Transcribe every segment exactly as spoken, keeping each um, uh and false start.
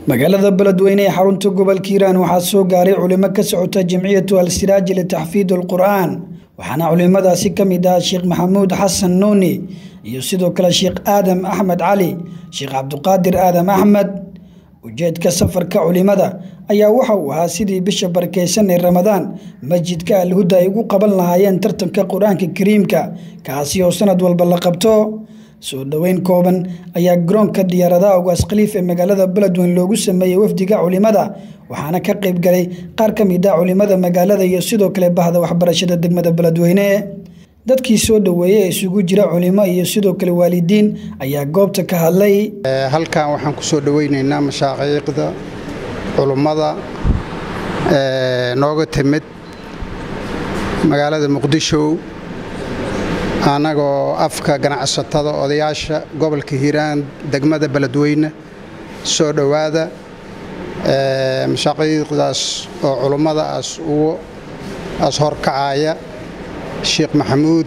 magaalada Beledweyne ee xarunta gobolka Hiiraan waxaa soo gaaray culimo ka socota jamciyadu al-Siraaj li tahfiid al-Qur'aan waxaana culimadaasi kamid ah Sheekh Maxamuud Xasan Nuuni iyo sidoo kale Sheekh Aadam Axmed Cali Sheekh Cabduqaadir Aadam Axmed ujeedka safarka culimada ayaa waxa uu ahaa sidii bisha barakeysan ee Ramadaan masjidka al-Huda ay ugu qaban lahaayeen tartanka Qur'aanka Kariimka kaasi oo sanad walba la qabto soo dhaweyn kooban ayaa garoonka diyaaradaha ugaas khaliif ee magaalada Beledweyne loogu sameeyay wafdiga culimada waxaana ka qayb galay qaar ka mid ah culimada magaalada iyo sidoo kale bahda waxbarashada degmada Beledweyne dadkii soo dhaweeyay isugu jira culimo iyo sidoo kale waalidiin ayaa goobta ka hadlay halkan waxaan ku soo dhaweynaynaa mashaaqiiqda culimada ee nooga timid magaalada Muqdisho anagoo afka ganacsatada odayaasha gobolka Hiiraan degmada Beledweyne soo dhawaada ee mashaaqiiqdaas oo culimada as uu as horkacaya Sheekh Maxamuud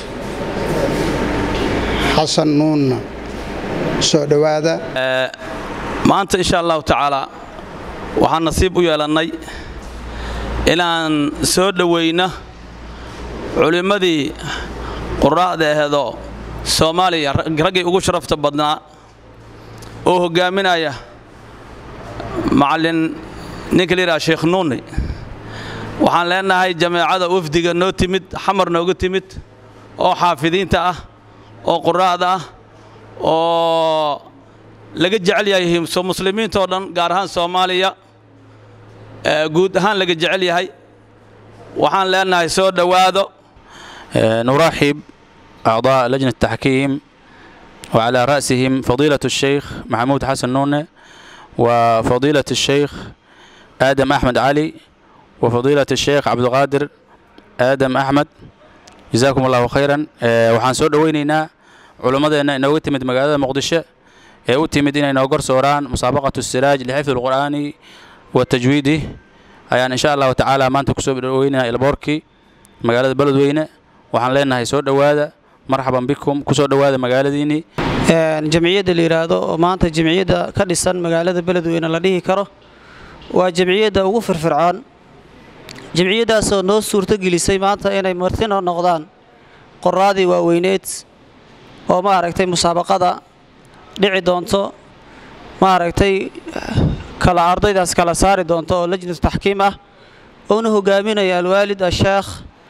Xasan Nuuni soo dhawaada maanta insha Allah taala waxaan nasiib u yeelanay inaan soo dhaweyna culimadii quraada ahdo Soomaaliya ragay ugu sharafta badnaa oo hogaaminaya macallin ninkaliira Sheekh Nuuni waxaan leenahay jameecada wafdiga noo timid xamar nooga timid oo xaafidiinta ah oo quraada ah oo laga jecel yahay muslimiinta oo dhan gaar ahaan Soomaaliya guud ahaan laga jecel yahay waxaan leenahay soo dhawaado نرحب أعضاء لجنة التحكيم وعلى رأسهم فضيلة الشيخ محمود حسن نوني وفضيلة الشيخ آدم أحمد علي وفضيلة الشيخ عبدالقادر آدم أحمد جزاكم الله خيرا وحان سو دوينينا علماءنا إنه تمد مقالة مقدشة وتمدين إنه قر سوران مسابقة السراج لحفظ القرآن والتجويد يعني إن شاء الله تعالى ما أنتم كسب دوينا إلى بوركي مقالة بلدوينة waxaan leenahay soo dhawaada marhaban bikum ku soo dhawaada magaaladiini ee jamciyada liiraado oo maanta jamciyada ka dhisan magaalada Beledweyne la dhihi karo waa jamciyada ugu firfircoon jamciyadaas oo noo suurto gelisay maanta inay martino noqdaan qoraadii waaweyneed oo ma aragtay musaabaqada dhici doonto ma aragtay kala ardaydaas kala saari doonto oo lajnada tahkiim ah oo uu hogaaminayo alwaalid asheekh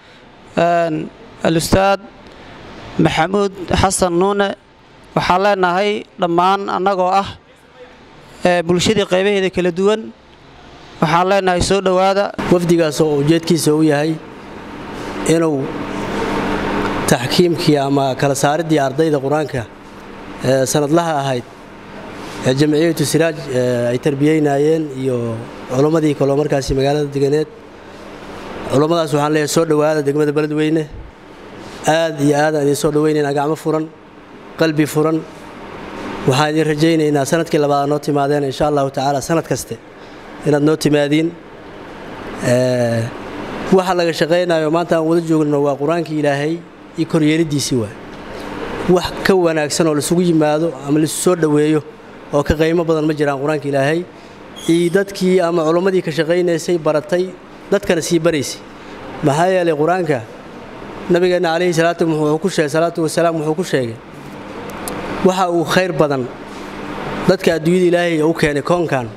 الأستاذ محمود حسن نوني waxaan leenahay dhammaan anagoo ah ee bulshada qaybaheeda kala duwan waxaan leenahay soo dhawaada wafdigaas oo ujeedkiisa uu yahay inuu tahkiimkii ama kala saaridii ardayda quraanka ee sanadlaha ahayd ee jamciyadu Siraaj ay tarbiyeynayeen iyo culimadii kale markaas magaalada deganeed culimadaas waxaan leeyahay soo dhawaada degmada Beledweyne aad iyo aad aan soo dhaweynayna gacmo furan qalbi furan waxaan idin rajaynaynaa sanadkii labaad noo timaadeen insha Allah taala sanad kaste inaad noo timaadin ee waxa laga shaqeynayo maanta aan wada joogno waa quraanka Ilaahay iyo koryeelidiisii waa wax ka wanaagsan oo la isugu yimaado ama la soo dhaweeyo oo ka qiimo badan ma jiraan quraanka Ilaahay iyo dadkii ama culimadii ka shaqeynaysay baratay dadkana sii baraysi maxaa yeelay quraanka nabigeena kaleey salaatu wuxuu ku sheegay salaatu wasalaam wuxuu ku sheegay waxa uu khayr badan dadka adduunyada Ilaahay uu keenay koonkan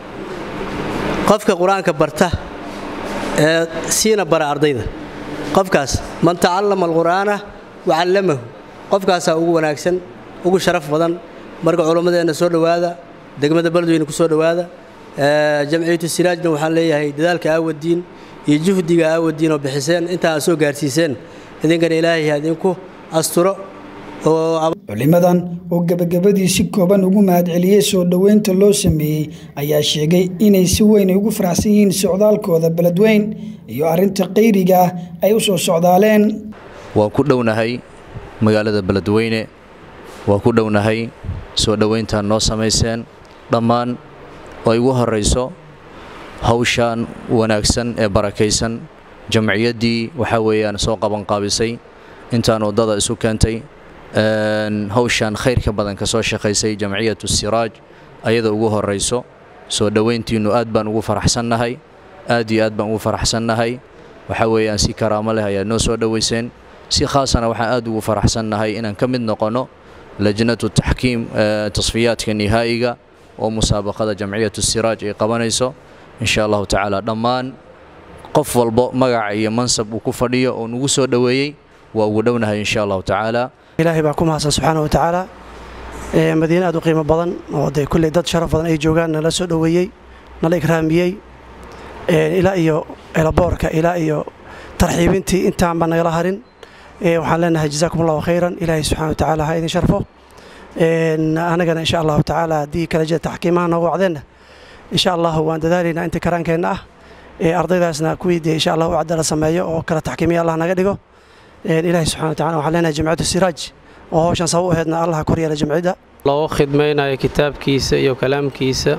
qofka quraanka barta ee siina bara ardayda qofkaas man ta'allama al-quraana wa 'allamahu qofkaas ugu wanaagsan ugu sharaf badan marka culimadeena soo dhawaada degmada Beledweyne ku soo dhawaada jamciyadu Siraajna waxaan leeyahay dadaalka aawadiin iyo juhdiga aawadiin oo bixiseen inta soo gaarsiiseen idinkan Ilaahay idinku asturo oo culimadan oo gabagabadii si kooban ugu mahadceliyay soo dhaweynta loo sameeyay ayaa sheegay inay si weyn ugu faraxsan yihiin socdaalkooda Beledweyne iyo arinta qeyriga ay u soo socdaaleen waa ku dhownahay magaalada Beledweyne waa ku dhownahay soo dhaweynta noo sameeyeen dhammaan oo ugu horeyso hawshan wanaagsan ee barakeysan jamciyadii waxa weeyaan soo qaban qaabisay intaan wadada isu keentay een hawshan khayrka badan ka soo shaqeysay jamciyadu Siraaj ayada ugu horeyso soo dhoweyntiinnu aad baan ugu faraxsannahay aad iyo aad baan ugu faraxsannahay waxa weeyaan si karaamo leh ayaa noo soo dhoweyseen si khaasana waxaan aad ugu faraxsannahay inaan ka mid noqono lajnatu taxkiim tasfiyaadka nihaa'iga oo musaabaqada jamciyatu siraaj ay qabanayso insha allahu tacaala dhammaan qof walbo magaca iyo mansab uu ku fadhiyo oo nugu soo dhoweeyey waa ugu dhownahay insha allahu tacaala ilaahay baa ku mahadsan subxaana wa tacaala madiina aad u qiimo badan oo dee kulley dad sharaf badan ay joogaan nala soo dhoweeyey nala ikraamiyey ilaa iyo elaboorka ilaa iyo tarxiibintii intaanba nagala harin waxaan leenahay jazaakum allahu khayran ilaahay subxaana wa tacaala ha idin sharfo anagana insha allahu tacaala haddii kala jira taxkiimaha noogu wacdeenna insha allahu waan dadaalaynaa inta karaankeenna ah ardaydaasna kuwii dee insha allahu cadala sameeyo oo kala taxkiimiya allah naga dhigo ilaahay subxana wa tacala waxaan leenahay jamciyatu siraaj oo hawshan sabab u aheedna allah kor yeela jamciyadda loo khidmaynayo kitaabkiisa iyo kalaamkiisa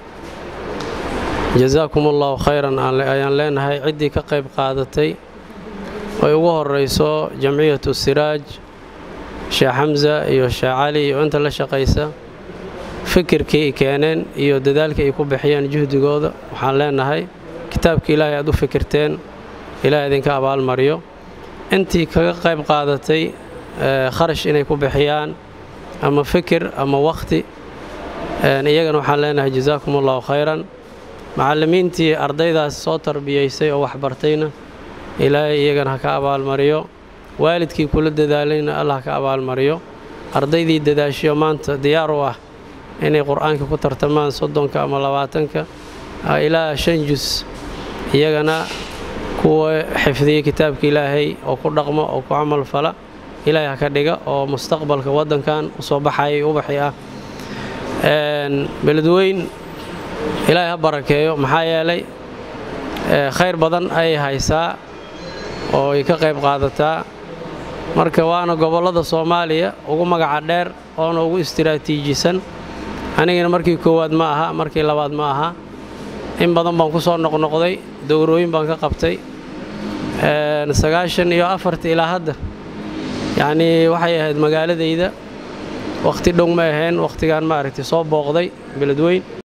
jazaakum allahu khayran ayaan leenahay ciddii ka qayb qaadatay ay ugu horeyso jamciyatu siraaj sheekh xamza iyo sheekh cali iyo inta la shaqaysa fikirkii ay keeneen iyo dadaalkii ay ku bixiyeen juhdigooda waxaan leenahay kitaabka ilaahay aad u fikirteen ilaahay idinka abaalmariyo intii kaga qayb qaadatay kharash inay ku bixiyaan ama fikir ama waqti iyagana waxaan leenahay jazaakum allahu khayran macallimiintii ardaydaas soo tarbiyaysay oo waxbartayna ilaahay iyagana ha ka abaalmariyo waalidkii kula dadaalayna allah ha ka abaalmariyo ardaydii dadaashiyo maanta diyaar u ah inay qur'aanka ku tartamaan soddonka ama labaatanka ilaa shan jus iyagana kuwa xifdiya kitaabka ilaahay oo ku dhaqmo oo ku camal fala ilaahay ha ka dhiga oo mustaqbalka waddankan u soo baxayay ubaxi ah beledweyn ilaahay ha barakeeyo maxaa yeelay khayr badan ayay haysaa oo ay ka qayb qaadataa marka waana gobollada soomaaliya ugu magaca dheer oona ugu istiraatiijisan anigana markii koowaad ma aha markii labaad ma aha in badan baan ku soo noqnoqday dowrooyin baan ka qabtay sagaashan iyo afartii ilaa hadda yacnii waxay ahayd magaaladayda wakhti dhow ma ahayn wakhtigaan maaragtay soo booqday beledweyn